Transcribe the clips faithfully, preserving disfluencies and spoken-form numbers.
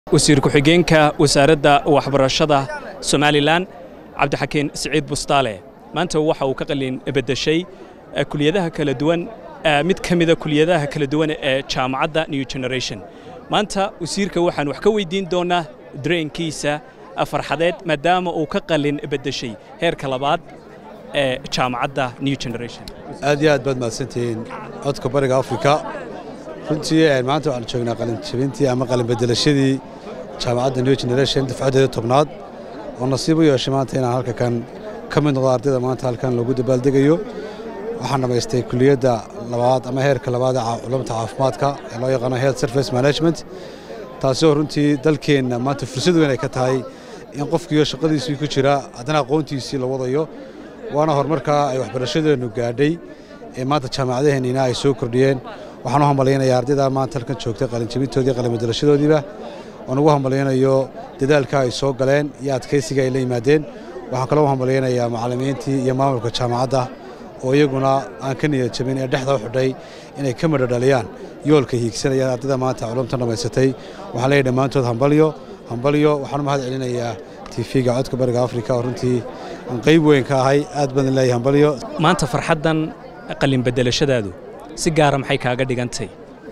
wasiir ku-xigeenka wasaaradda waxbarashada Somaliland Cabdixakiin Siciid Bustaale maanta waxa uu ka qalin bedeshay kuliyadaha kala duwan mid kamida kuliyadaha kala duwan ee jaamacadda New Generation maanta wasiirka waxaan wax ka weydiin doonaa dareenkiisa farxadeed maadaama uu ka qalin bedeshay heerka labaad ee jaamacadda New Generation aad iyo aad baad mahadsantihiin codka bariga Afrika runtii maanta waxaan joognaa qalin jabintii ama qalin bedelashadii jaamacadda New Generation dafcadeeda tobnaad oo nasiib u yeeshay maanta inaan halka kan ka mid noqdo ardayda maanta halkan lagu dabaaldegayo waxaan dhamaystay kuliyadda labaad ama heerka labaad ee culuumta caafimaadka ee loo yaqaan Health Service Management taasoo runtii dalkeena maanta fursad weyn ay ka tahay in qofkii shaqadiisii ku jira adana aqoontiisii la wadayo waana horumarka ay waxbarashadeenu gaadhay ee maanta jaamacadaheena ay soo kordhiyeen waxaan u hambaleynayaa ardayda maanta halkan joogtay qalin jabintoodii qalin bedelashadoodiiba oo ugu hambaleynayo dadaalka ay soo galeen iyo adkeysiga ay la yimaadeen waxaan kale u hambaleynayaa macallimiintii iyo maamulka jaamacadda oo iyaguna aan ka niyad jabin ee dhexda u xidhay inay ka midho dhaliyaan yoolka hiigsanayaan ardayda maanta culuumta dhamaysatay waxaan leeyahay dhammaantood hambalyo hambalyo waxaan u mahad celinayaa tiifiga codka bariga Afrika oo runtii aan qayb weyn ka ahay aad badan leeyahay hambalyo maanta farxadan qalin bedelashadaadu si gaar ah maxay kaaga dhigantay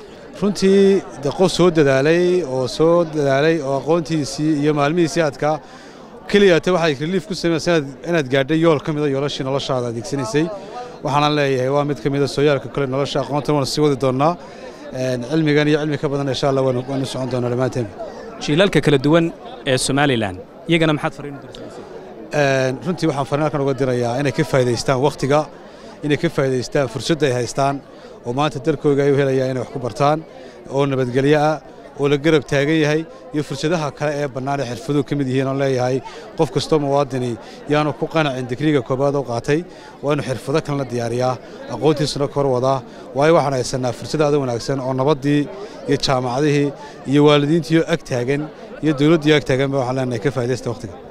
runtii qof soo dadaalay oo soo dadaalay oo aqoontiisii iyo maalmihiisii aadka kaliyaata waxay relief ku sameeyeen inaad gaadhay yool kamid ah yoolashii noloshaada adeegsanaysay waxaan leeyahay waa mid kamid ah sooyaalka kale nolosha aqoonta waan sii wadi doonaa cilmigan iyo cilmi ka badan insha Allah waan socon doonaa dhamaanteen jiilalka kala duwan ee Somaliland iyagana maxaad fariin u diraysaa een runtii waxaan fariin uga dirayaa inay ka faa'iideystaan waqtiga inay ka faa'iideystaan fursadda ay haystaan oo maanta dalkooda ay u helayaan inay wax ku bartaan oo nabadgelyo ah oo la garab taagan yahay iyo fursadaha kale ee bannaan ee xirfaduhu ka mid yihiin oo leeyahay qof kasto muwaadini yaanu ku qanacin digriga koobaad oo qaatay waa inuu xirfado kale la diyaariyaa aqoontiisana kor wadaa waayo waxaan haysanaa fursad aad u wanaagsan oo nabadii iyo jaamacadihii iyo waalidiintii ag taagan iyo dawladda ag taagan waxaan leenahay ka faa'iideysta waqtiga